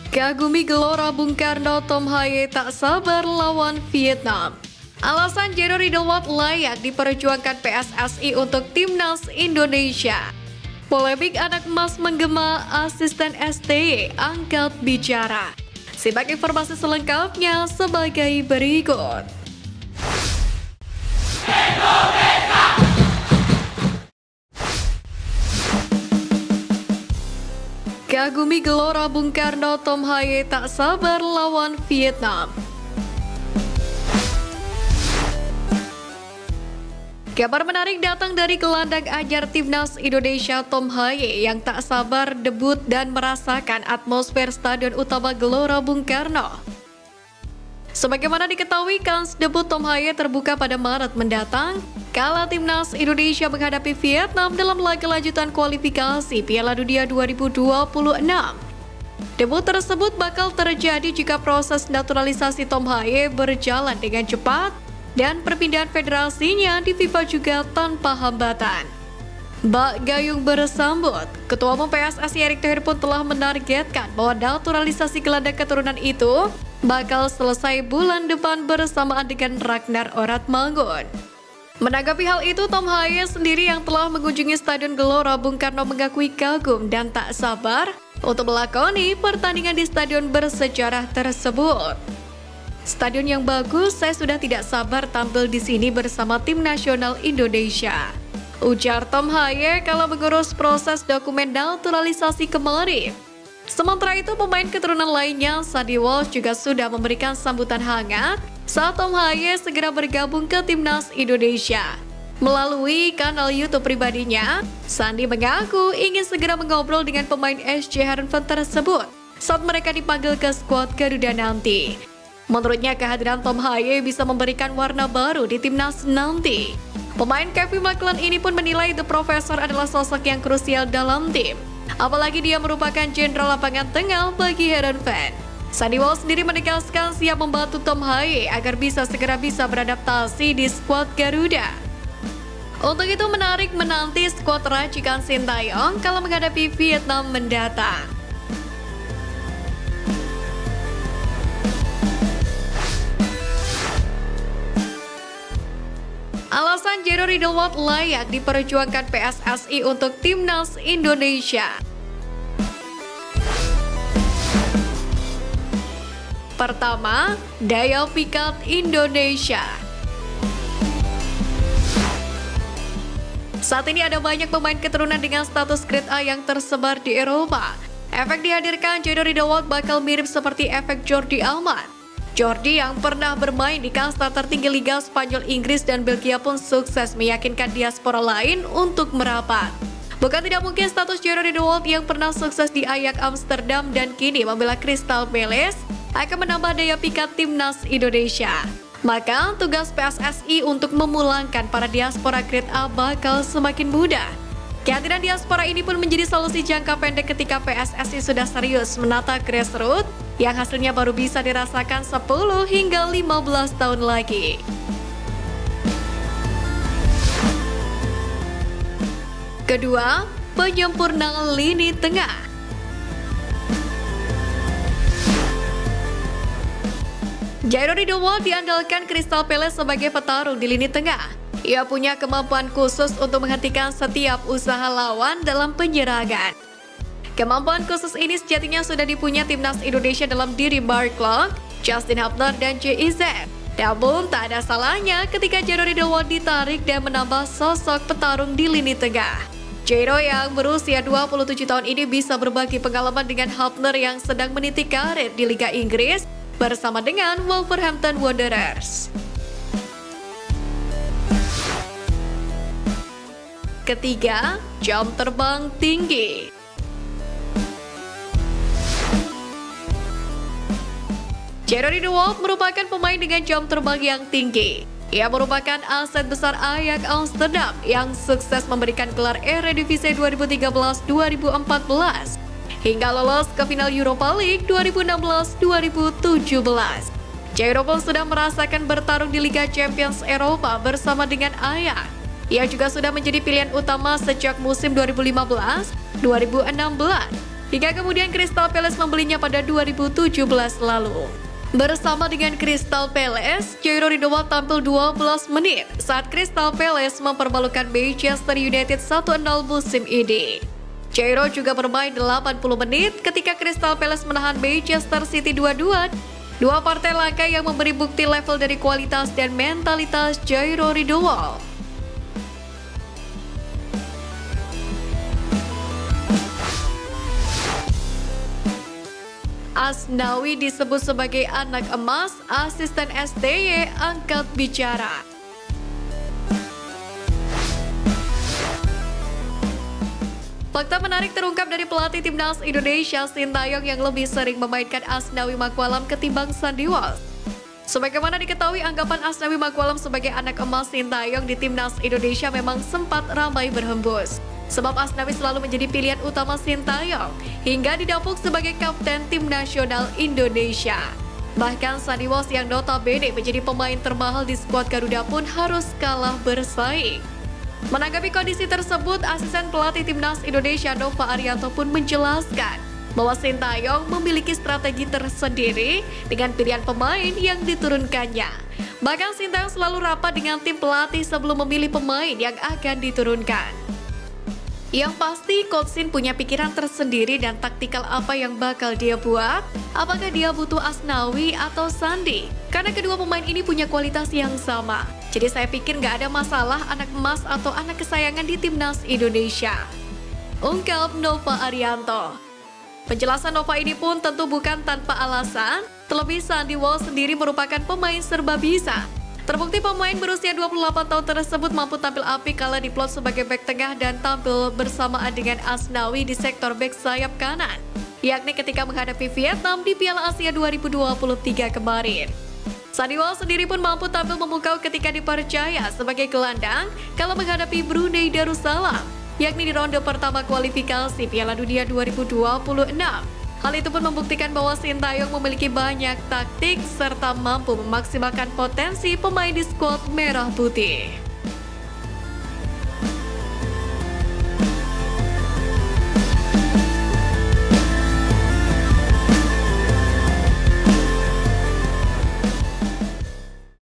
Kagumi gelora Bung Karno, Tom Haye tak sabar lawan Vietnam. Alasan Jero Riddlewald layak diperjuangkan PSSI untuk Timnas Indonesia. Polemik anak emas menggema, asisten STY angkat bicara. Simak informasi selengkapnya sebagai berikut. Kagumi gelora Bung Karno, Tom Haye tak sabar lawan Vietnam. Kabar menarik datang dari gelandang anyar Timnas Indonesia Tom Haye yang tak sabar debut dan merasakan atmosfer Stadion Utama Gelora Bung Karno. Sebagaimana diketahui, kans debut Tom Haye terbuka pada Maret mendatang kala Timnas Indonesia menghadapi Vietnam dalam laga lanjutan kualifikasi Piala Dunia 2026. Debut tersebut bakal terjadi jika proses naturalisasi Tom Haye berjalan dengan cepat dan perpindahan federasinya di FIFA juga tanpa hambatan. Bak Gayung bersambut, Ketua Umum PSSI Erick Thohir pun telah menargetkan bahwa naturalisasi gelandang keturunan itu bakal selesai bulan depan bersamaan dengan Ragnar Oratmangun. Menanggapi hal itu, Tom Haye sendiri yang telah mengunjungi Stadion Gelora Bung Karno mengakui kagum dan tak sabar untuk melakoni pertandingan di stadion bersejarah tersebut. Stadion yang bagus, saya sudah tidak sabar tampil di sini bersama tim nasional Indonesia, ujar Tom Haye kala mengurus proses dokumen naturalisasi kemarin. Sementara itu, pemain keturunan lainnya, Sandi Walsh juga sudah memberikan sambutan hangat saat Tom Haye segera bergabung ke Timnas Indonesia. Melalui kanal YouTube pribadinya, Sandi mengaku ingin segera mengobrol dengan pemain SC Heerenveen tersebut saat mereka dipanggil ke skuad Garuda nanti. Menurutnya, kehadiran Tom Haye bisa memberikan warna baru di Timnas nanti. Pemain Kevin McClellan ini pun menilai The Professor adalah sosok yang krusial dalam tim. Apalagi dia merupakan jenderal lapangan tengah bagi Heerenveen. Sandi Walsh sendiri menegaskan siap membantu Tom Haye agar bisa segera beradaptasi di skuad Garuda. Untuk itu menarik menanti skuad racikan Sintayong kalau menghadapi Vietnam mendatang. Alasan Jero Riddlewald layak diperjuangkan PSSI untuk Timnas Indonesia. Pertama, daya pikat Indonesia. Saat ini ada banyak pemain keturunan dengan status grade A yang tersebar di Eropa. Efek dihadirkan Jero Riddlewald bakal mirip seperti efek Jordi Alba. Jordi yang pernah bermain di kasta tertinggi Liga Spanyol, Inggris, dan Belgia pun sukses meyakinkan diaspora lain untuk merapat. Bukan tidak mungkin status Jero Riddlewald yang pernah sukses di Ajax Amsterdam dan kini membela Crystal Palace akan menambah daya pikat Timnas Indonesia. Maka tugas PSSI untuk memulangkan para diaspora grade A bakal semakin mudah. Kehadiran diaspora ini pun menjadi solusi jangka pendek ketika PSSI sudah serius menata grassroots yang hasilnya baru bisa dirasakan 10 hingga 15 tahun lagi. Kedua, penyempurnaan lini tengah. Jero Riddlewald diandalkan Crystal Palace sebagai petarung di lini tengah. Ia punya kemampuan khusus untuk menghentikan setiap usaha lawan dalam penyerangan. Kemampuan khusus ini sejatinya sudah dipunya Timnas Indonesia dalam diri Mark Klok, Justin Hubner, dan JIZ. Namun tak ada salahnya ketika Jero Riddlewald ditarik dan menambah sosok petarung di lini tengah. Jero yang berusia 27 tahun ini bisa berbagi pengalaman dengan Hubner yang sedang meniti karir di Liga Inggris bersama dengan Wolverhampton Wanderers. Ketiga, jam terbang tinggi. Jero Riddlewald merupakan pemain dengan jam terbang yang tinggi. Ia merupakan aset besar Ajax Amsterdam yang sukses memberikan gelar Eredivisie 2013-2014 hingga lolos ke final Europa League 2016-2017. Jero pun sudah merasakan bertarung di Liga Champions Eropa bersama dengan Ajax. Ia juga sudah menjadi pilihan utama sejak musim 2015-2016. hingga kemudian Crystal Palace membelinya pada 2017 lalu. Bersama dengan Crystal Palace, Jairo Ridwan tampil 12 menit saat Crystal Palace mempermalukan Manchester United 1-0 musim ini. Jairo juga bermain 80 menit ketika Crystal Palace menahan Manchester City 2-2. Dua partai langka yang memberi bukti level dari kualitas dan mentalitas Jairo Ridwan. Asnawi disebut sebagai anak emas, asisten STY angkat bicara. Fakta menarik terungkap dari pelatih timnas Indonesia Sintayong yang lebih sering memainkan Asnawi Magwalam ketimbang Sandy Walsh. Sebagaimana diketahui, anggapan Asnawi Magwalam sebagai anak emas Sintayong di timnas Indonesia memang sempat ramai berhembus. Sebab Asnawi selalu menjadi pilihan utama Sintayong hingga didapuk sebagai kapten tim nasional Indonesia. Bahkan Sandy Walsh yang notabene menjadi pemain termahal di skuad Garuda pun harus kalah bersaing. Menanggapi kondisi tersebut, asisten pelatih timnas Indonesia Nova Arianto pun menjelaskan bahwa Sintayong memiliki strategi tersendiri dengan pilihan pemain yang diturunkannya. Bahkan Sintayong selalu rapat dengan tim pelatih sebelum memilih pemain yang akan diturunkan. Yang pasti, Coach Sin punya pikiran tersendiri dan taktikal apa yang bakal dia buat. Apakah dia butuh Asnawi atau Sandi? Karena kedua pemain ini punya kualitas yang sama. Jadi saya pikir nggak ada masalah anak emas atau anak kesayangan di timnas Indonesia. Ungkap Nova Arianto. Penjelasan Nova ini pun tentu bukan tanpa alasan. Terlebih Sandy Walsh sendiri merupakan pemain serba bisa. Terbukti pemain berusia 28 tahun tersebut mampu tampil apik kala diplot sebagai bek tengah dan tampil bersamaan dengan Asnawi di sektor bek sayap kanan, yakni ketika menghadapi Vietnam di Piala Asia 2023 kemarin. Sandy Walsh sendiri pun mampu tampil memukau ketika dipercaya sebagai gelandang kala menghadapi Brunei Darussalam, yakni di ronde pertama kualifikasi Piala Dunia 2026. Hal itu pun membuktikan bahwa Sintayong memiliki banyak taktik serta mampu memaksimalkan potensi pemain di skuad merah putih.